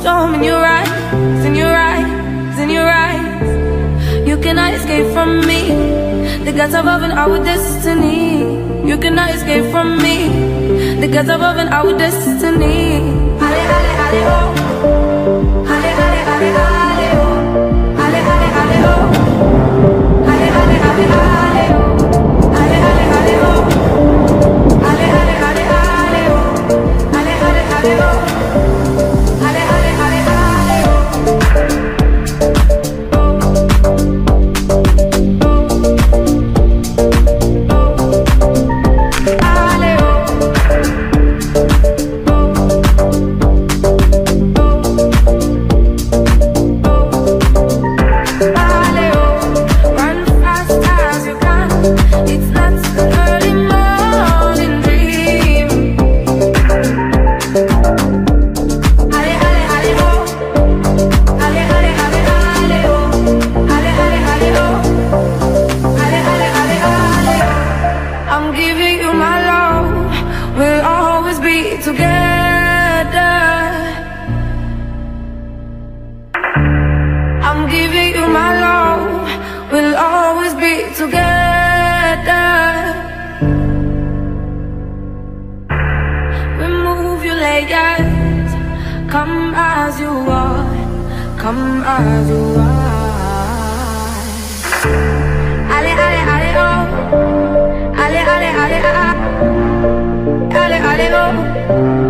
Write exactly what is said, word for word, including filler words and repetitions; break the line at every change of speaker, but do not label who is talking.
storm in your eyes, in your eyes, in your eyes. You cannot escape from me. The gods above and our destiny. You cannot escape from me. The gods above and our destiny. Ale, ale, ale, oh. Ale, ale, ale, ale, oh. Ale, ale, ale, oh. Ale, ale, ale, ale, oh. Ale, ale, ale, oh. Ale, ale, ale, ale, oh. Ale, ale, ale, oh. Ale, ale, ale, ale, oh. Come as you are, come as you are. Ale, ale, ale, oh. Ale, ale, ale, ah. Ale, ale, oh.